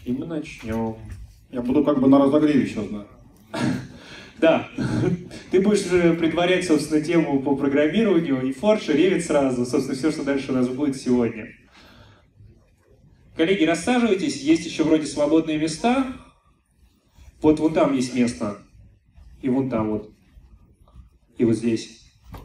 И мы начнем. Я буду как бы на разогреве сейчас, да. Да, ты будешь предварять, собственно, тему по программированию, и Forge, и Revit сразу, собственно, все, что дальше у нас будет сегодня. Коллеги, рассаживайтесь, есть еще вроде свободные места. Вот вон там есть место, и вон там вот, и вот здесь.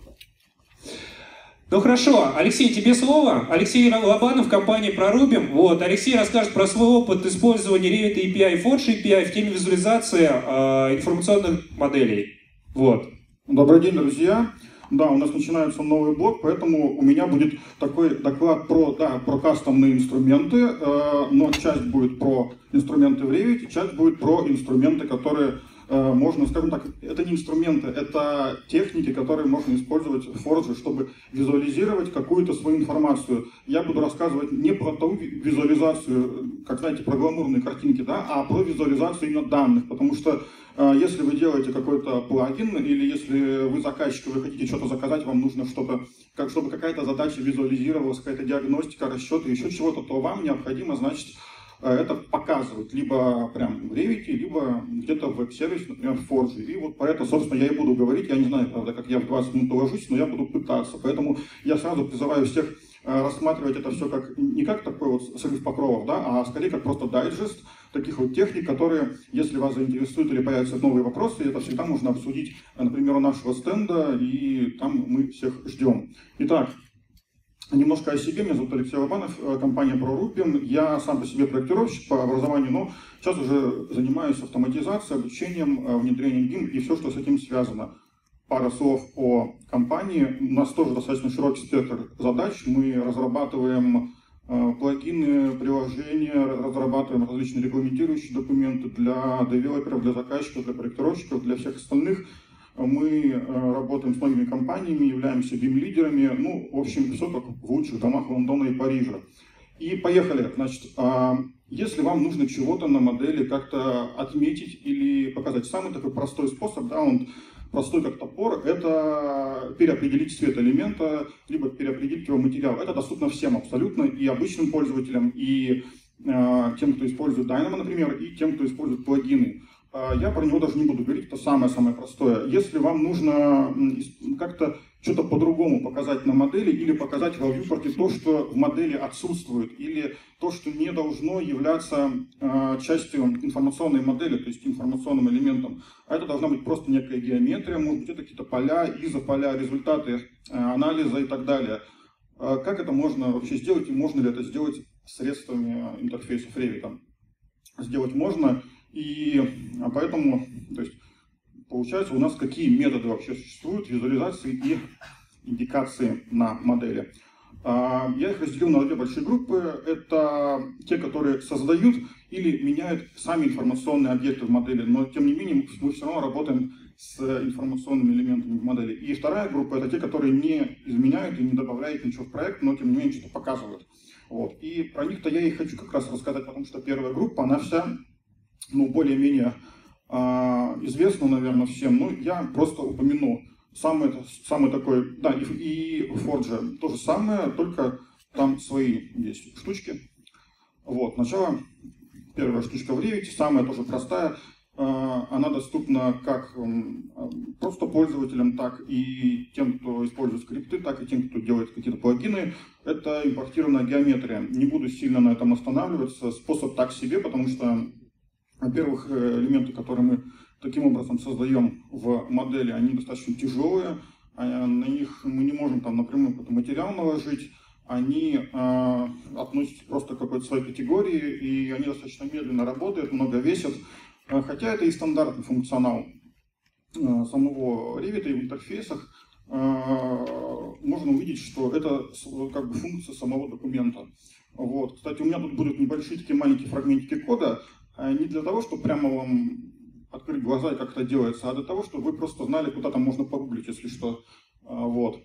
Ну хорошо, Алексей, тебе слово. Алексей Лобанов, компания Прорубим. Вот, Алексей расскажет про свой опыт использования Revit API, Forge API в теме визуализации информационных моделей. Вот. Добрый день, друзья. Да, у нас начинается новый блок, поэтому у меня будет такой доклад про кастомные инструменты, но часть будет про инструменты в Revit, часть будет про инструменты, которые можно, скажем так, это не инструменты, это техники, которые можно использовать в Forge, чтобы визуализировать какую-то свою информацию. Я буду рассказывать не про ту визуализацию, как, знаете, про гламурные картинки, да, а про визуализацию именно данных, потому что если вы делаете какой-то плагин, или если вы заказчик, вы хотите что-то заказать, вам нужно что-то, чтобы какая-то задача визуализировалась, какая-то диагностика, расчеты, еще чего-то, то вам необходимо, значит, это показывать либо прям в Revit, либо где-то в веб-сервисе, например, в Forge. И вот про это, собственно, я и буду говорить. Я не знаю, правда, как я в 20 минут уложусь, но я буду пытаться. Поэтому я сразу призываю всех рассматривать это все как не как такой вот срыв покровов, да, а скорее как просто дайджест таких вот техник, которые, если вас заинтересуют или появятся новые вопросы, это всегда можно обсудить, например, у нашего стенда, и там мы всех ждем. Итак, немножко о себе. Меня зовут Алексей Лобанов, компания Prorubim. Я сам по себе проектировщик по образованию, но сейчас уже занимаюсь автоматизацией, обучением, внедрением BIM и все, что с этим связано. Пара слов о компании. У нас тоже достаточно широкий спектр задач. Мы разрабатываем плагины, приложения, разрабатываем различные регламентирующие документы для девелоперов, для заказчиков, для проектировщиков, для всех остальных. Мы работаем с многими компаниями, являемся BIM-лидерами, ну, в общем, все как в лучших домах Лондона и Парижа. И поехали. Значит, если вам нужно чего-то на модели как-то отметить или показать, самый такой простой способ, да, он простой как топор, это переопределить цвет элемента, либо переопределить его материал. Это доступно всем абсолютно, и обычным пользователям, и тем, кто использует Dynamo, например, и тем, кто использует плагины. Я про него даже не буду говорить, это самое-самое простое. Если вам нужно как-то что-то по-другому показать на модели или показать во вьюпорте то, что в модели отсутствует, или то, что не должно являться частью информационной модели, то есть информационным элементом, а это должна быть просто некая геометрия, может быть, это какие-то поля, изополя, результаты анализа и так далее. Как это можно вообще сделать, и можно ли это сделать средствами интерфейсов Revit? Сделать можно. И поэтому, то есть, получается, у нас какие методы вообще существуют визуализации и индикации на модели. Я их разделил на две большие группы. Это те, которые создают или меняют сами информационные объекты в модели, но тем не менее мы все равно работаем с информационными элементами в модели. И вторая группа — это те, которые не изменяют и не добавляют ничего в проект, но тем не менее что-то показывают. Вот. И про них-то я и хочу как раз рассказать, потому что первая группа, она вся, ну, более-менее известно, наверное, всем, но я просто упомяну самый такой, да, и в Forge то же самое, только там свои есть штучки. Вот, сначала первая штучка в Revit, самая тоже простая, она доступна как просто пользователям, так и тем, кто использует скрипты, так и тем, кто делает какие-то плагины. Это импортированная геометрия. Не буду сильно на этом останавливаться, способ так себе, потому что, во-первых, элементы, которые мы таким образом создаем в модели, они достаточно тяжелые, на них мы не можем там напрямую какой-то материал наложить, они относятся просто к какой-то своей категории, и они достаточно медленно работают, много весят, хотя это и стандартный функционал самого Revit, и в интерфейсах можно увидеть, что это как бы функция самого документа. Вот. Кстати, у меня тут будут небольшие такие маленькие фрагментики кода, не для того, чтобы прямо вам открыть глаза, как это делается, а для того, чтобы вы просто знали, куда там можно погуглить, если что. Вот.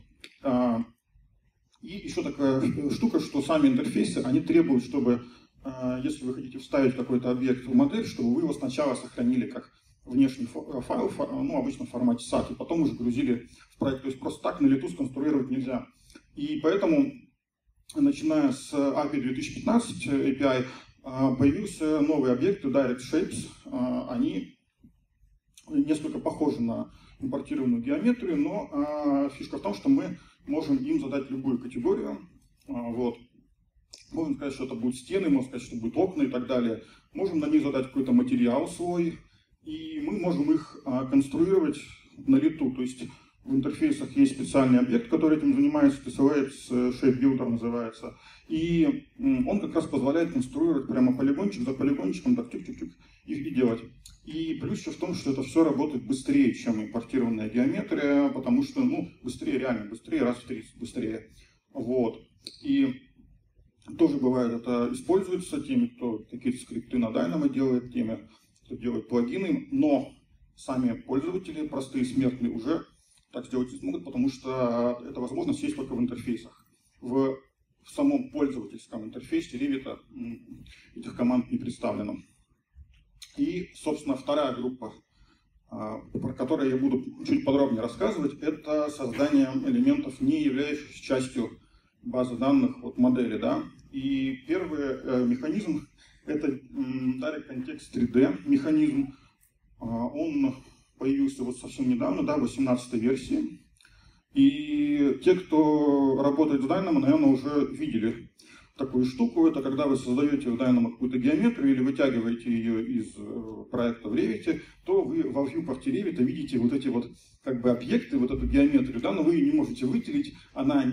И еще такая штука, что сами интерфейсы, они требуют, чтобы, если вы хотите вставить какой-то объект в модель, чтобы вы его сначала сохранили как внешний файл, ну, обычно в формате SAT, и потом уже грузили в проект. То есть просто так на лету сконструировать нельзя. И поэтому, начиная с API 2015 API, появился новый объект Direct Shapes. Они несколько похожи на импортированную геометрию, но фишка в том, что мы можем им задать любую категорию. Вот. Можем сказать, что это будут стены, можем сказать, что будут окна и так далее. Можем на них задать какой-то материал свой, и мы можем их конструировать на лету. То есть в интерфейсах есть специальный объект, который этим занимается, TSLabs Shape Builder называется. И он как раз позволяет конструировать прямо полигончик за полигончиком, так тюк-тюк-тюк, и делать. И плюс еще в том, что это все работает быстрее, чем импортированная геометрия, потому что, быстрее, реально быстрее, раз в 30 быстрее. Вот. И тоже бывает, это используется теми, кто какие-то скрипты на Dynamo делает, теми, кто делает плагины, но сами пользователи, простые смертные, уже так сделать не смогут, потому что эта возможность есть только в интерфейсах. В самом пользовательском интерфейсе Revit этих команд не представлено. И, собственно, вторая группа, про которую я буду чуть подробнее рассказывать, это создание элементов, не являющихся частью базы данных модели. Да? И первый механизм – это Direct Context 3D механизм. Он появился совсем недавно, да, в 18-й версии. И те, кто работает с Dynamo, наверное, уже видели такую штуку. Это когда вы создаете в Dynamo какую-то геометрию или вытягиваете ее из проекта в Revit, то вы во viewport Revit видите вот эти объекты, вот эту геометрию, да, но вы ее не можете выделить, она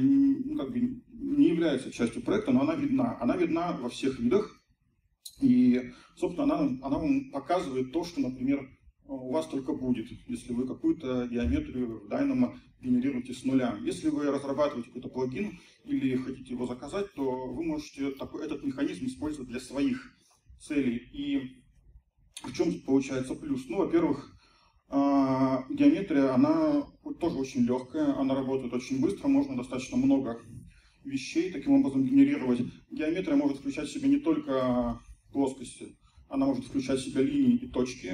не является частью проекта, но она видна. Она видна во всех видах. И, собственно, она вам показывает то, что, например, у вас только будет, если вы какую-то геометрию в Dynamo генерируете с нуля. Если вы разрабатываете какой-то плагин или хотите его заказать, то вы можете этот механизм использовать для своих целей. И в чем тут получается плюс? Во-первых, геометрия, она тоже очень легкая, она работает очень быстро, можно достаточно много вещей таким образом генерировать. Геометрия может включать в себя не только плоскости, она может включать в себя линии и точки,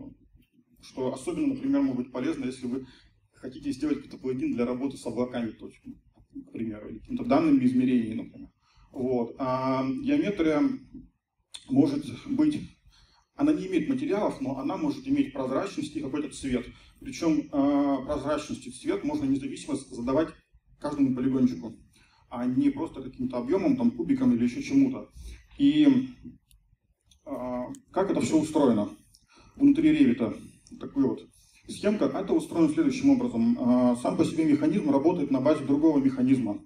что особенно, например, может быть полезно, если вы хотите сделать какой-то плагин для работы с облаками точками, к примеру, или какими-то данными измерений, например. Вот. А геометрия может быть, она не имеет материалов, но она может иметь прозрачность и какой-то цвет. Причем прозрачность и цвет можно независимо задавать каждому полигончику, а не просто каким-то объемом, там, кубиком или еще чему-то. И как это все устроено внутри Revit? Такой вот схемка. Это устроено следующим образом. Сам по себе механизм работает на базе другого механизма.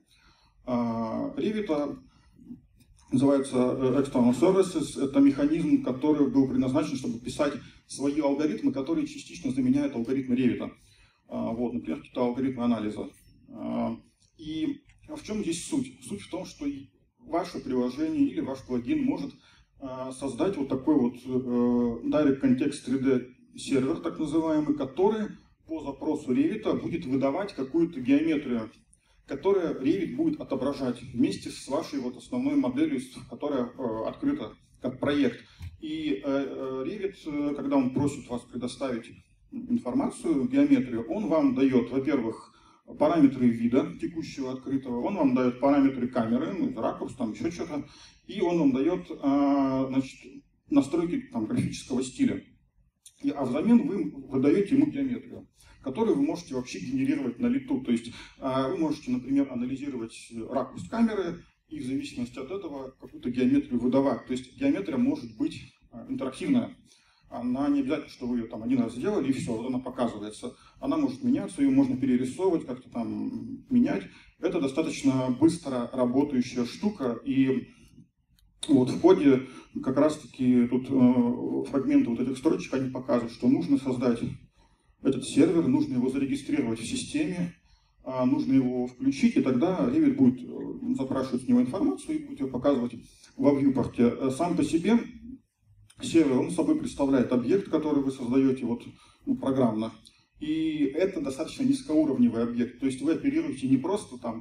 Revit называется External Services. Это механизм, который был предназначен, чтобы писать свои алгоритмы, которые частично заменяют алгоритмы Revit. Вот, например, какие-то алгоритмы анализа. И в чем здесь суть? Суть в том, что ваше приложение или ваш плагин может создать вот такой вот Direct Context 3D сервер, так называемый, который по запросу Revit будет выдавать какую-то геометрию, которая Revit будет отображать вместе с вашей основной моделью, которая открыта как проект. И Revit, когда он просит вас предоставить информацию, геометрию, он вам дает, во-первых, параметры вида текущего открытого, он вам дает параметры камеры, ракурс, там еще что-то, и он вам дает настройки графического стиля. А взамен вы выдаете ему геометрию, которую вы можете вообще генерировать на лету. То есть вы можете, например, анализировать ракурс камеры и в зависимости от этого какую-то геометрию выдавать. То есть геометрия может быть интерактивная. Она не обязательно, что вы ее там один раз сделали и все, вот она показывается. Она может меняться, ее можно перерисовывать, как-то там менять. Это достаточно быстро работающая штука. И вот в коде как раз-таки тут фрагменты вот этих строчек, они показывают, что нужно создать этот сервер, нужно его зарегистрировать в системе, нужно его включить, и тогда Revit будет запрашивать с него информацию и будет ее показывать во viewport. Сам по себе сервер, он собой представляет объект, который вы создаете программно. И это достаточно низкоуровневый объект. То есть вы оперируете не просто там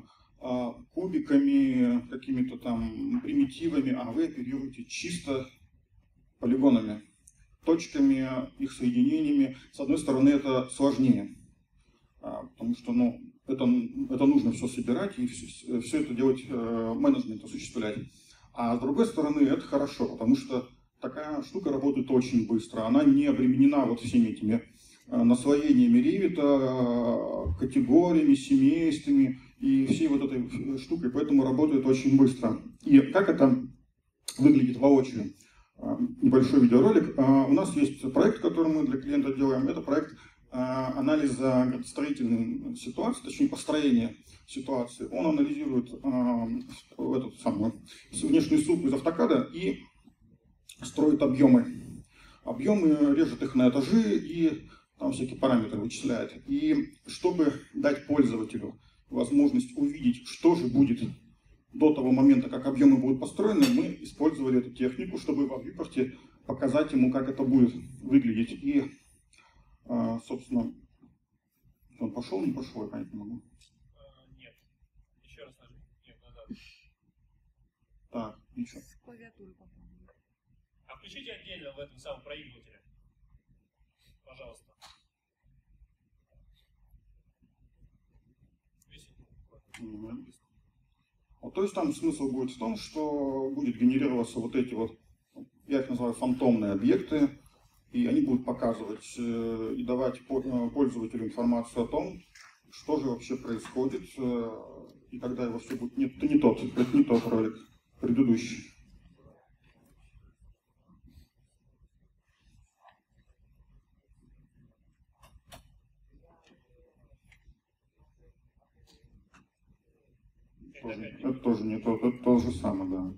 кубиками, какими-то там примитивами, а вы оперируете чисто полигонами, точками, их соединениями. С одной стороны, это сложнее, потому что это нужно все собирать и все это делать, менеджмент осуществлять. А с другой стороны, это хорошо, потому что такая штука работает очень быстро. Она не обременена вот всеми этими наслоениями Revit, категориями, семействами и всей вот этой штукой, поэтому работает очень быстро. И как это выглядит воочию? Небольшой видеоролик. У нас есть проект, который мы для клиента делаем. Это проект анализа строительной ситуации, точнее построения ситуации. Он анализирует этот самый внешний суп из автокада и строит объемы. Объемы, режет их на этажи и там всякие параметры вычисляет. И чтобы дать пользователю возможность увидеть, что же будет до того момента, как объемы будут построены, мы использовали эту технику, чтобы в вьюпорте показать ему, как это будет выглядеть. И, собственно, он пошел, не пошел, я понять не могу. Нет. Еще раз нажми. Нет, назад. Так, ничего. А включите отдельно в этом самом проигрывателе. Пожалуйста. Вот, то есть там смысл будет в том, что будет генерироваться вот эти вот, я их называю фантомные объекты, и они будут показывать и давать пользователю информацию о том, что же вообще происходит, и когда его все будет... Нет, это не тот ролик, предыдущий. Это тоже не тот, это то же самое, да.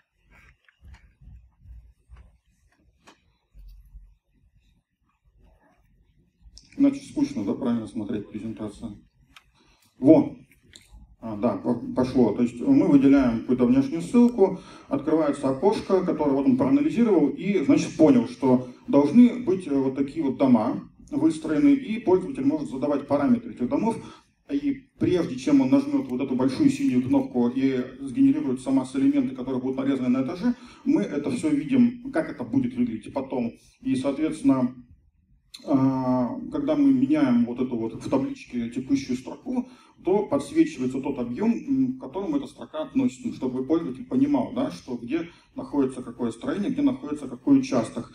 Иначе скучно, да, правильно смотреть презентацию. Вот. Да, пошло. То есть мы выделяем какую-то внешнюю ссылку, открывается окошко, которое вот он проанализировал и, значит, понял, что должны быть вот такие вот дома выстроены, и пользователь может задавать параметры этих домов. И прежде чем он нажмет вот эту большую синюю кнопку и сгенерируется масса элементов, которые будут нарезаны на этаже, мы это все видим, как это будет выглядеть потом. И, соответственно, когда мы меняем вот эту вот в табличке текущую строку, то подсвечивается тот объем, к которому эта строка относится, чтобы пользователь понимал, да, что где находится какое строение, где находится какой участок.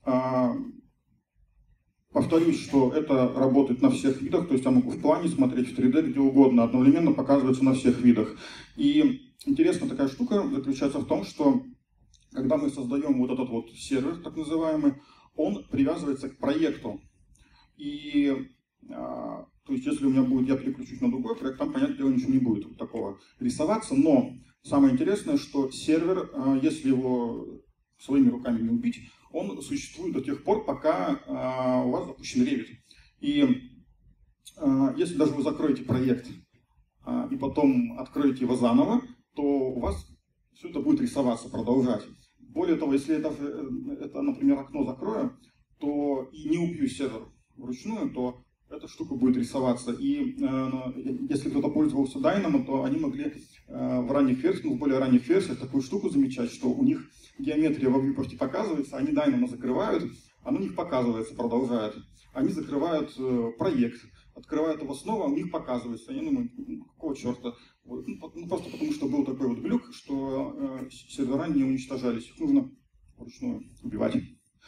Повторюсь, что это работает на всех видах, то есть я могу в плане смотреть в 3D где угодно, одновременно показывается на всех видах. И интересная такая штука заключается в том, что когда мы создаем вот этот вот сервер, так называемый, он привязывается к проекту. И то есть если у меня будет, я переключусь на другой проект, там, понятное дело, ничего не будет вот такого рисоваться. Но самое интересное, что сервер, если его своими руками не убить, он существует до тех пор, пока у вас запущен Revit. И если даже вы закроете проект и потом откроете его заново, то у вас все это будет рисоваться, продолжать. Более того, если это, например, окно закрою, то и не убью сервер вручную, то эта штука будет рисоваться. И если кто-то пользовался Dynamo, то они могли в ранних версиях, в более ранних версиях такую штуку замечать, что у них геометрия во вьюпорте показывается, они Dynamo закрывают, она у них показывается, продолжает. Они закрывают проект, открывают его снова, у них показывается. Они думают, какого черта? Просто потому что был такой вот глюк, что сервера не уничтожались. Их нужно вручную убивать.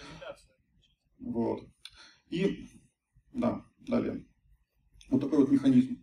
Вот. И, да, далее. Вот такой вот механизм.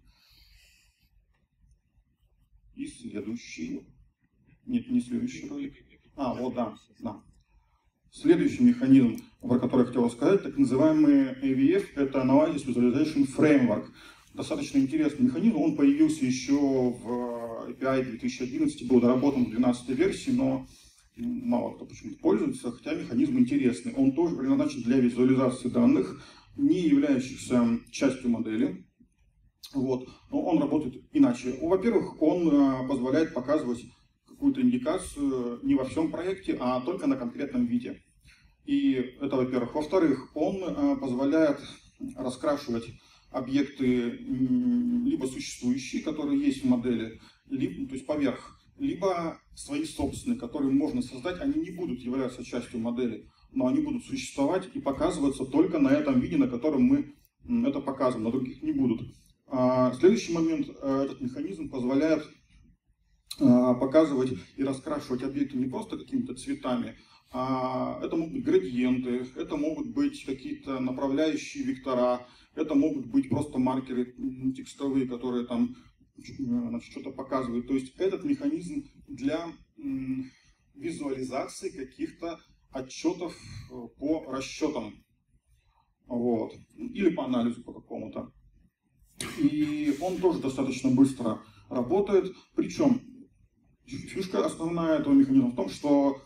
И следующий. Нет, не следующий ролик. Вот, да. Следующий механизм, про который я хотел сказать, так называемый AVF, это Analysis Visualization Framework. Достаточно интересный механизм, он появился еще в API 2011, был доработан в 12 версии, но мало кто почему-то пользуется, хотя механизм интересный. Он тоже предназначен для визуализации данных, не являющихся частью модели. Вот. Но он работает иначе. Во-первых, он позволяет показывать какую-то индикацию не во всем проекте, а только на конкретном виде. И это, во-первых. Во-вторых, он позволяет раскрашивать объекты либо существующие, которые есть в модели, либо, то есть поверх, либо свои собственные, которые можно создать, они не будут являться частью модели, но они будут существовать и показываться только на этом виде, на котором мы это показываем, на других не будут. Следующий момент, этот механизм позволяет показывать и раскрашивать объекты не просто какими-то цветами, а это могут быть градиенты, это могут быть какие-то направляющие вектора, это могут быть просто маркеры текстовые, которые там что-то показывают. То есть этот механизм для визуализации каких-то отчетов по расчетам, вот, или по анализу по какому-то. И он тоже достаточно быстро работает. Причем фишка основная этого механизма в том, что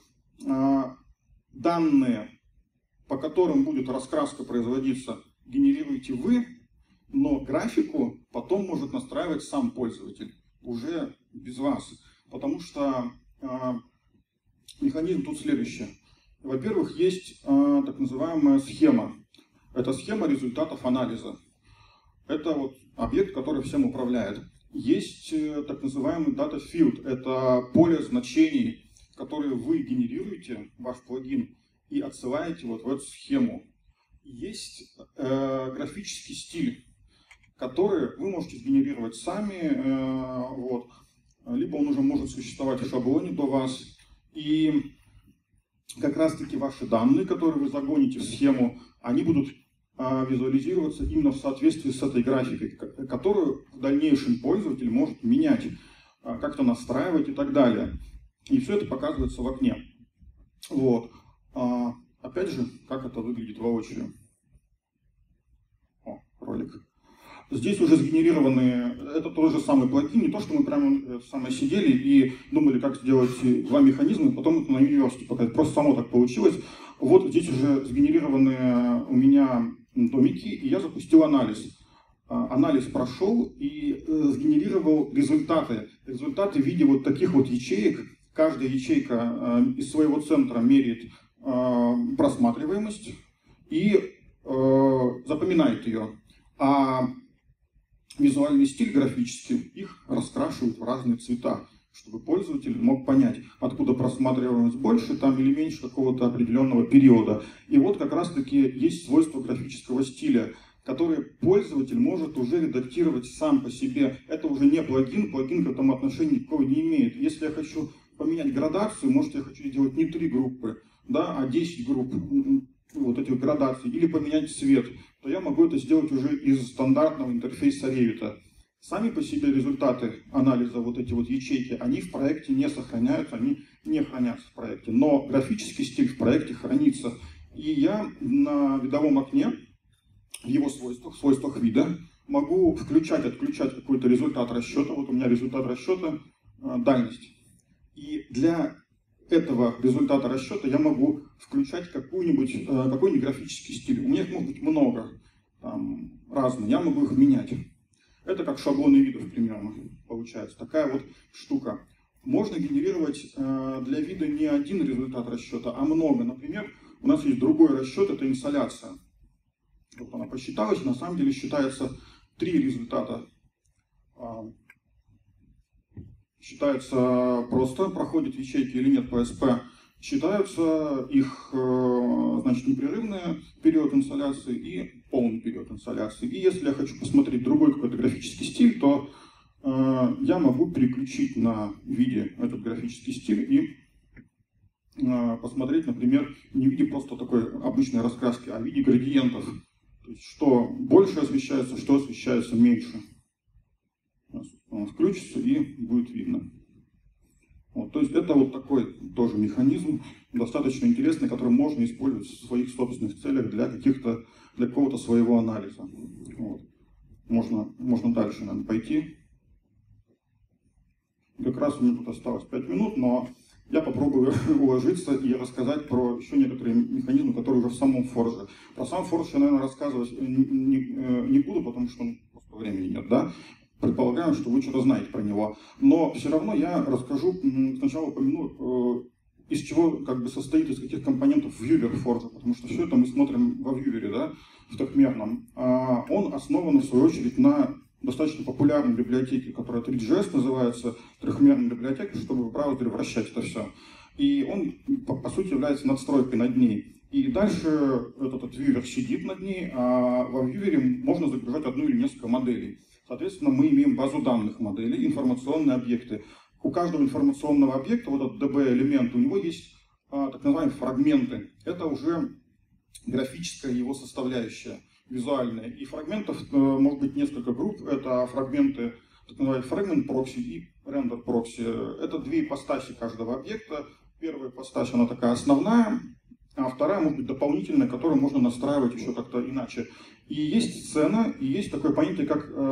данные, по которым будет раскраска производиться, генерируете вы, но графику потом может настраивать сам пользователь, уже без вас. Потому что механизм тут следующий. Во-первых, есть так называемая схема. Это схема результатов анализа. Это вот объект, который всем управляет. Есть так называемый data field. Это поле значений, которые вы генерируете, ваш плагин, и отсылаете вот в эту схему. Есть графический стиль, который вы можете сгенерировать сами, вот, либо он уже может существовать в шаблоне до вас. И как раз-таки ваши данные, которые вы загоните в схему, они будут визуализироваться именно в соответствии с этой графикой, которую в дальнейшем пользователь может менять, как-то настраивать и так далее. И все это показывается в окне. Вот. Опять же, как это выглядит воочию. Ролик. Здесь уже сгенерированы, это тот же самый плагин, не то, что мы прямо самое сидели и думали, как сделать два механизма, и потом это на Universe показать. Просто само так получилось. Вот здесь уже сгенерированы у меня домики, и я запустил анализ. Анализ прошел и сгенерировал результаты. Результаты в виде вот таких вот ячеек. Каждая ячейка из своего центра меряет просматриваемость и запоминает ее. А визуальный стиль графический их раскрашивают в разные цвета, чтобы пользователь мог понять, откуда просматриваемость больше там, или меньше какого-то определенного периода. И вот как раз-таки есть свойства графического стиля, которые пользователь может уже редактировать сам по себе. Это уже не плагин, плагин к этому отношения никакого не имеет. Если я хочу поменять градацию, может я хочу сделать не 3 группы, да, а 10 групп вот этих градаций, или поменять цвет, то я могу это сделать уже из стандартного интерфейса Revit. Сами по себе результаты анализа, вот эти вот ячейки, они в проекте не сохраняются, они не хранятся в проекте. Но графический стиль в проекте хранится. И я на видовом окне, в его свойствах, в свойствах вида, могу включать, отключать какой-то результат расчета. Вот у меня результат расчета дальность. И для этого результата расчета я могу включать какой-нибудь графический стиль. У меня их может быть много, там, разные, я могу их менять. Это как шаблоны видов примерно получается. Такая вот штука. Можно генерировать для вида не один результат расчета, а много. Например, у нас есть другой расчет, это инсоляция. Вот она посчиталась, на самом деле считается 3 результата. Считается просто, проходит ячейки или нет по СП. Считаются их, значит, непрерывный период инсоляции и полный период инсоляции. И если я хочу посмотреть другой какой-то графический стиль, то я могу переключить на виде этот графический стиль и посмотреть, например, не в виде просто такой обычной раскраски, а в виде градиентов. То есть, что больше освещается, что освещается меньше. Он включится и будет видно. Вот, то есть это вот такой тоже механизм, достаточно интересный, который можно использовать в своих собственных целях для какого-то своего анализа. Вот. Можно дальше, наверное, пойти. Как раз у меня тут осталось 5 минут, но я попробую уложиться и рассказать про еще некоторые механизмы, которые уже в самом Forge. Про сам Forge я, наверное, рассказывать не буду, потому что просто времени нет, да? Предполагаю, что вы что-то знаете про него. Но все равно я расскажу, сначала упомяну, из чего как бы состоит, из каких компонентов Viewer Forge, потому что все это мы смотрим во Viewer, да, в трехмерном. Он основан, в свою очередь, на достаточно популярной библиотеке, которая 3GS называется, трехмерной библиотекой, чтобы в браузере вращать это все. И он, по сути, является надстройкой над ней. И дальше этот Viewer сидит над ней, а во Viewer можно загружать одну или несколько моделей. Соответственно, мы имеем базу данных моделей, информационные объекты. у каждого информационного объекта, вот этот DB-элемент, у него есть так называемые фрагменты. Это уже графическая его составляющая, визуальная. И фрагментов может быть несколько групп. Это фрагменты, так называемый фрагмент прокси и рендер прокси. Это две ипостаси каждого объекта. Первая ипостась, она такая основная, а вторая может быть дополнительная, которую можно настраивать еще как-то иначе. И есть сцена, и есть такое понятие,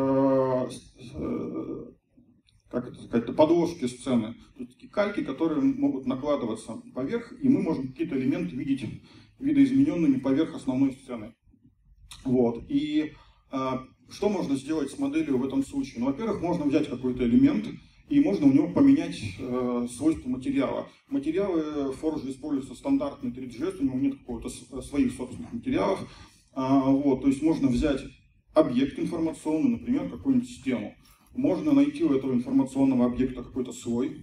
как это сказать, подложки сцены. То есть такие кальки, которые могут накладываться поверх, и мы можем какие-то элементы видеть видоизмененными поверх основной сцены. Вот. И что можно сделать с моделью в этом случае? Ну, во-первых, можно взять какой-то элемент, и можно у него поменять свойства материала. Материалы Forge используются стандартный 3GS, у него нет какого-то своих собственных материалов. Вот. То есть можно взять объект информационный, например, какую-нибудь стену. Можно найти у этого информационного объекта какой-то слой,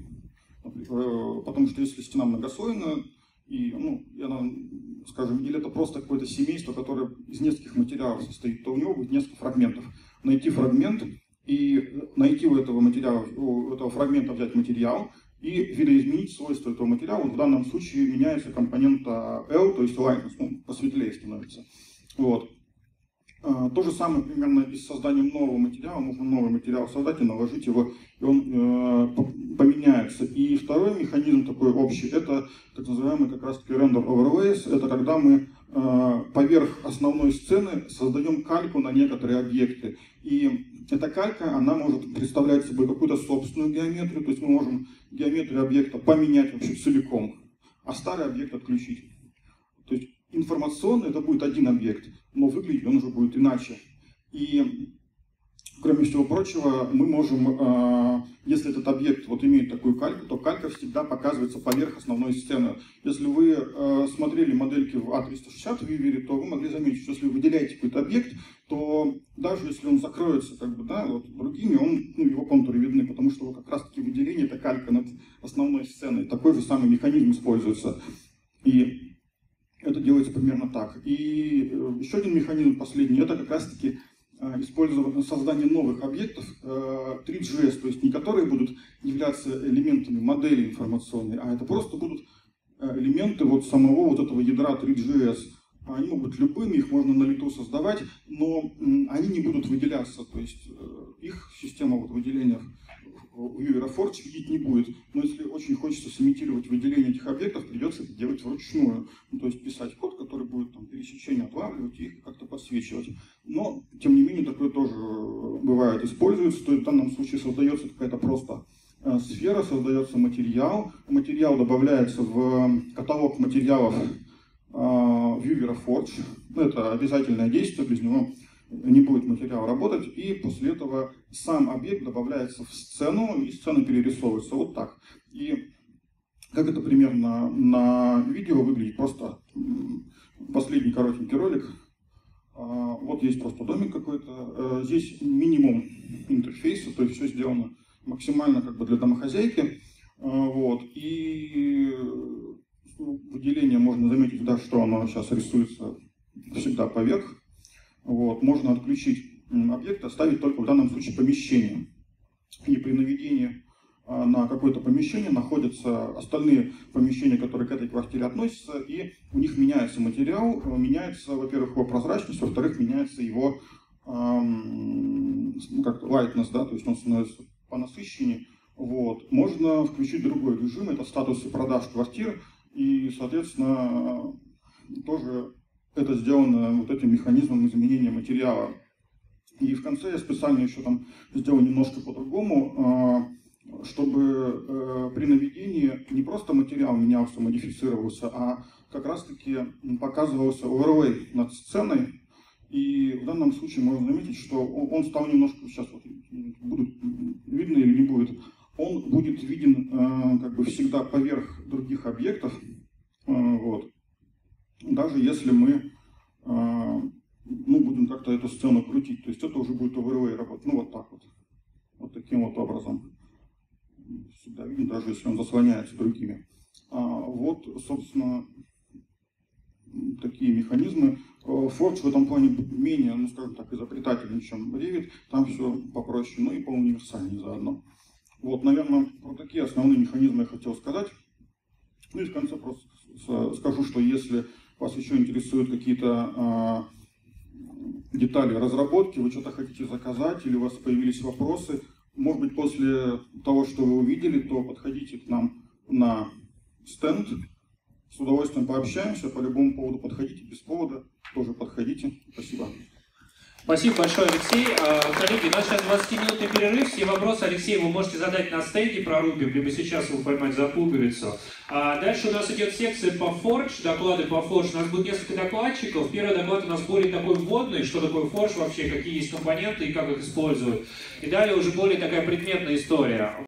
потому что если стена многослойная, и, она, скажем, или это просто какое-то семейство, которое из нескольких материалов состоит, то у него будет несколько фрагментов. Найти фрагмент и найти у этого материала, у этого фрагмента взять материал и видоизменить свойства этого материала. Вот в данном случае меняется компонента L, то есть lightness, посветлее становится. Вот. То же самое примерно и с созданием нового материала. Можно новый материал создать и наложить его, и он поменяется. И второй механизм такой общий, это так называемый как раз таки render overlays. Это когда мы поверх основной сцены создаем кальку на некоторые объекты. И эта калька, она может представлять собой какую-то собственную геометрию. То есть мы можем геометрию объекта поменять вообще целиком, а старый объект отключить. То есть информационно это будет один объект, но выглядеть он уже будет иначе. И, кроме всего прочего, мы можем, если этот объект вот имеет такую кальку, то калька всегда показывается поверх основной сцены. Если вы смотрели модельки в A360 в Viewer, то вы могли заметить, что если вы выделяете какой-то объект, то даже если он закроется другими, его контуры видны, потому что как раз-таки выделение — это калька над основной сценой. Такой же самый механизм используется. И это делается примерно так. И еще один механизм последний, это как раз-таки создание новых объектов 3GS, то есть не которые будут являться элементами модели информационной, а это просто будут элементы самого этого ядра 3GS. Они могут быть любыми, их можно на лету создавать, но они не будут выделяться, то есть их система выделения в Viewer Forge видеть не будет. Но если очень хочется сымитировать выделение этих объектов, придется это делать вручную. То есть писать код, который будет пересечение отлавливать и их как-то подсвечивать. Но, тем не менее, такое тоже бывает, используется. То есть в данном случае создается какая-то просто сфера, создается материал. Материал добавляется в каталог материалов Viewer Forge. Это обязательное действие, без него не будет материал работать, и после этого сам объект добавляется в сцену, и сцена перерисовывается вот так. И как это примерно на видео выглядит, просто последний коротенький ролик. Вот есть просто домик какой-то, здесь минимум интерфейса, то есть все сделано максимально для домохозяйки. Вот. И выделение можно заметить, что оно сейчас рисуется всегда поверх. Вот. Можно отключить объект, оставить только в данном случае помещение. И при наведении на какое-то помещение находятся остальные помещения, которые к этой квартире относятся, и у них меняется материал, меняется, во-первых, его прозрачность, во-вторых, меняется его lightness, то есть он становится понасыщеннее. Вот. Можно включить другой режим, это статусы продаж квартир, и, соответственно, тоже это сделано этим механизмом изменения материала. И в конце я специально еще сделал немножко по-другому, чтобы при наведении не просто материал менялся, модифицировался, а как раз-таки показывался оверлей над сценой. И в данном случае можно заметить, что он стал немножко, сейчас будет видно или не будет, он будет виден всегда поверх других объектов, вот. Даже если мы будем как-то эту сцену крутить, то есть это уже будет оверлей работать, вот так вот, вот таким вот образом. Всегда видно, даже если он заслоняется другими. Вот, собственно, такие механизмы. Forge в этом плане менее, скажем так, изобретательный, чем Revit. Там все попроще, и поуниверсальнее заодно. Вот, наверное, про такие основные механизмы я хотел сказать. Ну и в конце просто скажу, что если вас еще интересуют какие-то детали разработки, вы что-то хотите заказать или у вас появились вопросы, может быть, после того, что вы увидели, то подходите к нам на стенд, с удовольствием пообщаемся, по любому поводу подходите, без повода тоже подходите. Спасибо. Спасибо большое, Алексей. Коллеги, у нас сейчас 20-минутный перерыв. Все вопросы, Алексей, вы можете задать на стенде про Ruby, либо сейчас его поймать за пуговицу. Дальше у нас идет секция по Forge, доклады по Forge. У нас будет несколько докладчиков. Первый доклад у нас более такой вводный, что такое Forge вообще, какие есть компоненты и как их используют. И далее уже более такая предметная история.